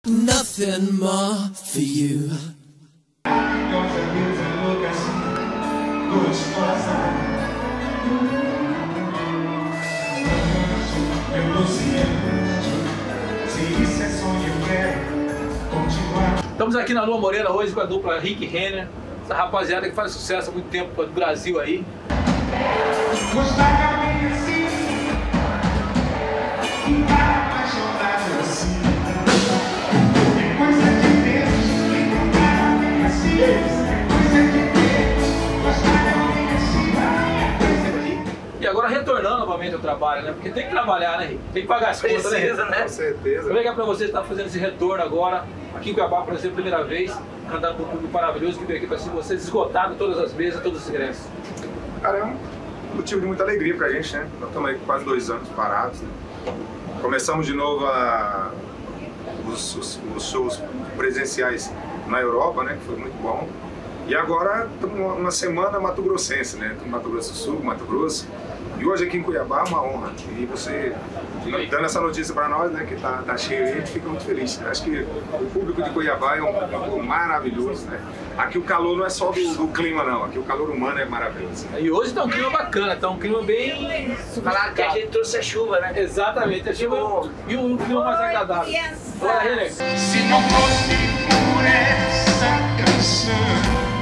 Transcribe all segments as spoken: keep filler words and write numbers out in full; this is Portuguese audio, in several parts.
Nothing more for you. Estamos aqui na Lua Morena hoje com a dupla Rick e Renner, essa rapaziada que faz sucesso há muito tempo no Brasil aí. E agora retornando novamente ao trabalho, né? Porque tem que trabalhar, né, Rick? Tem que pagar as contas, né? né? Com certeza. Como é que é pra você estar fazendo esse retorno agora, aqui em Cuiabá, por exemplo, primeira vez, cantando com um público maravilhoso que veio aqui pra assistir vocês, esgotado todas as mesas, todos os ingressos? Cara, é um motivo de muita alegria pra gente, né? Nós estamos aí com quase dois anos parados, né? Começamos de novo a... os, os, os shows presenciais na Europa, né? Que foi muito bom. E agora estamos uma semana mato-grossense, né? Estamos no Mato Grosso do Sul, Mato Grosso. E hoje aqui em Cuiabá é uma honra. E você dando essa notícia para nós, né, que tá, tá cheio aí, a gente fica muito feliz. Acho que o público de Cuiabá é um público maravilhoso, né? Aqui o calor não é só do, do clima, não. Aqui o calor humano é maravilhoso. E hoje tá um clima bacana, tá um clima bem... Falar que a gente trouxe a chuva, né? Exatamente, a chuva e um clima mais agradável. Olha, Renner. Se não fosse por essa canção,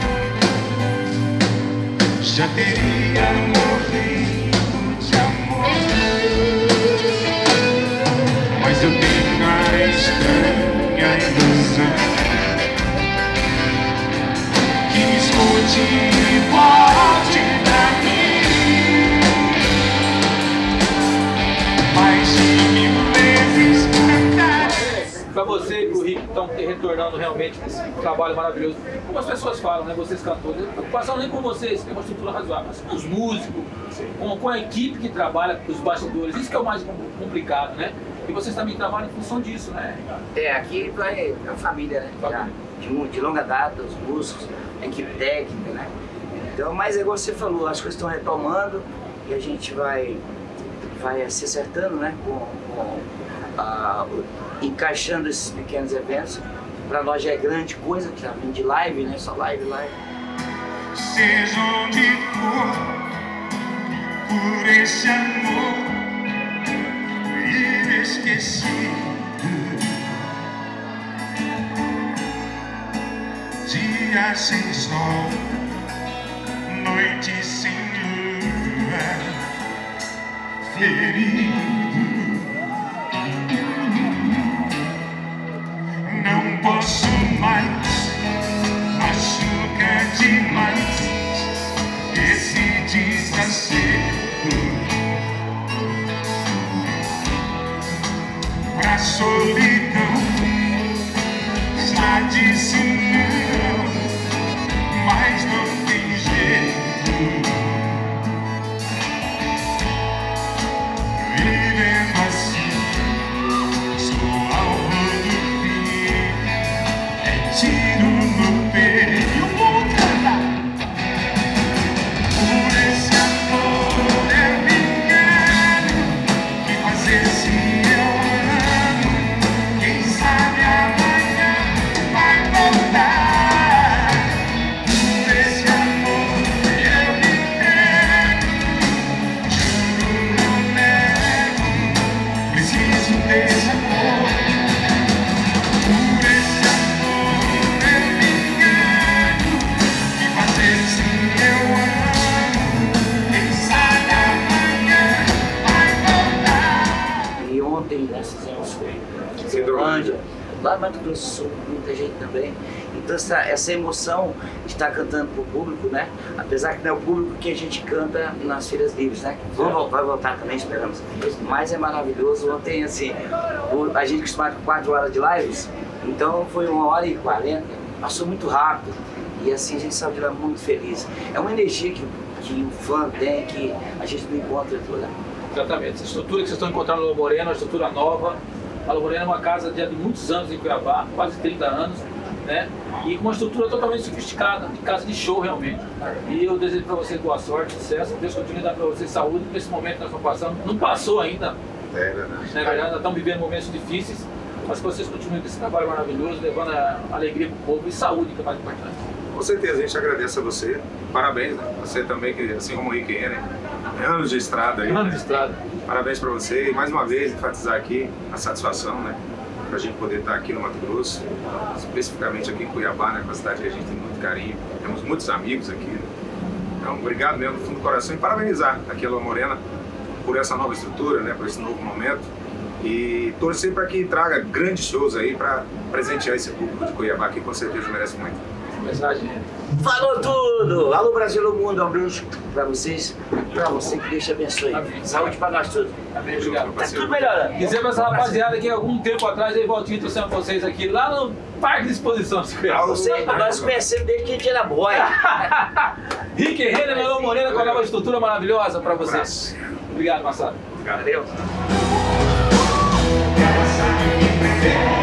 já teria morrido de amor. Mas eu tenho a estranha ilusão que me escute e volte pra mim. Mais de mil vezes cantar. Pra você e pro Rick que estão retornando realmente esse trabalho maravilhoso, como as pessoas falam, né? Vocês cantores, a preocupação nem com vocês, que é uma estrutura razoável, mas com os músicos, com, com a equipe que trabalha, com os bastidores, isso que é o mais complicado, né? E vocês também trabalham em função disso, né? É, aqui vai é a família, né? Já, de, de longa data, os músicos, a equipe técnica, né? Então, mas é igual você falou, as coisas estão retomando e a gente vai, vai se acertando, né? Com, com a, encaixando esses pequenos eventos. Para nós já é grande coisa, que já vem de live, né? Só live, live. Seja onde for, por esse amor inesquecível, dia sem sol, noite sem lua, ferido. Não posso mais, machuca demais esse desacerto. Pra solidão está dizendo, mas não tem jeito. Vivendo assim, sou alvo do fim, é tiro no peito. Por esse amor eu me quero, que fazer se eu amo, quem sabe amanhã vai voltar. Por esse amor eu me entrego, juro não nego, preciso desse amor. Por esse amor eu me engano, que fazer se eu amo, quem sabe amanhã vai voltar. E ontem nós fizemos em Ceilândia, lá no Mato Grosso do Sul, muita gente também. Então essa, essa emoção de estar cantando para o público, né? Apesar que não é o público que a gente canta nas feiras livres, né? Vamos, vai voltar também, esperamos. Mas é maravilhoso. Ontem, assim, a gente acostumado com quatro horas de lives, então foi uma hora e quarenta, passou muito rápido. E assim a gente saiu de lá muito feliz. É uma energia que, que o fã tem, que a gente não encontra toda. Exatamente, essa estrutura que vocês estão encontrando no Lua Morena é uma estrutura nova. A Lua Morena é uma casa de muitos anos em Cuiabá, quase trinta anos, né? E com uma estrutura totalmente sofisticada, de casa de show realmente. E eu desejo para vocês boa sorte, sucesso, Deus continue a dar para vocês saúde nesse momento que nós estamos passando. Não passou ainda, É verdade. na verdade, nós estamos vivendo momentos difíceis, mas que vocês continuem com esse trabalho maravilhoso, levando a alegria para o povo e saúde, que é mais importante. Com certeza, a gente agradece a você. Parabéns, né? Você também, que, assim como o Rick Renner, anos de estrada aí. Anos de estrada. Parabéns para você e mais uma vez enfatizar aqui a satisfação, né? Para a gente poder estar aqui no Mato Grosso, especificamente aqui em Cuiabá, né? Uma cidade que a gente tem muito carinho, temos muitos amigos aqui. Né? Então, obrigado mesmo do fundo do coração e parabenizar aqui a Lua Morena por essa nova estrutura, né? Por esse novo momento. E torcer para que traga grandes shows aí para presentear esse público de Cuiabá, que com certeza merece muito. Mensagem. Falou tudo! Alô Brasil, alô mundo, um beijo pra vocês, pra você, que Deus te abençoe. Amém. Saúde pra nós todos. Amém, obrigado. Tá tudo melhorando. Fizemos essa rapaziada aqui algum tempo atrás, aí Valtinho trouxemos vocês aqui lá no Parque de Exposição de Cuiabá. Você, nós conhecemos desde que a gente era boy. Rick Renner, Melão Morena, com a nova estrutura maravilhosa pra vocês. Obrigado, Massado. Valeu. Essa